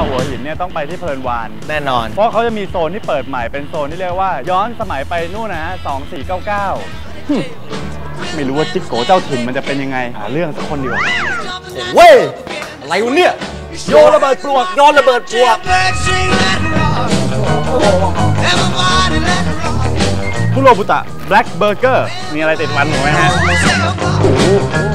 หัวหินเนี่ยต้องไปที่เพลินวานแน่นอนเพราะเขาจะมีโซนที่เปิดใหม่เป็นโซนที่เรียกว่าย้อนสมัยไปนู่นนะฮะ2499ไม่รู้ว่าจิ๊กโกเจ้าถิ่นมันจะเป็นยังไงหาเรื่องสักคนดีกว่าเว้ยอะไรวะเนี่ยโยนระเบิดปลวกโยนระเบิดปลวกคุโรบุตะแบล็กเบอร์เกอร์มีอะไรติดมันหนูไหมฮะ